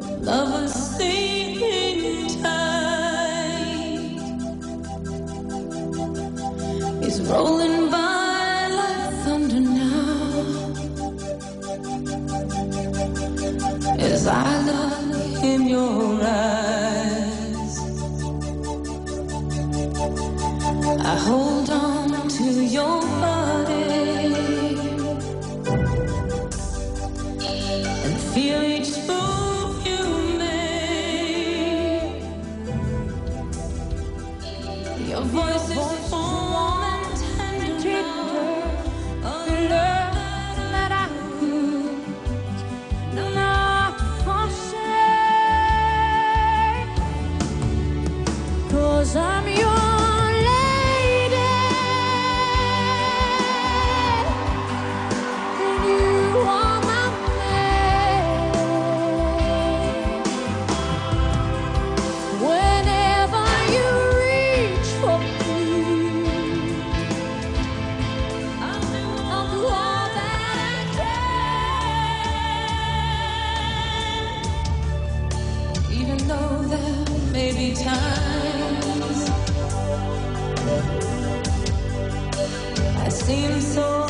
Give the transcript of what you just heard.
lovers sleeping tight, is rolling by like thunder now, as I look in your eyes. I hold on to your body and feel each move you make. Your voice is warm and tender, the love that I could not forsake. 'Cause I'm your lady, and you are my man. Whenever you reach for me, I'll do all that I can. Even though there may be times I seem so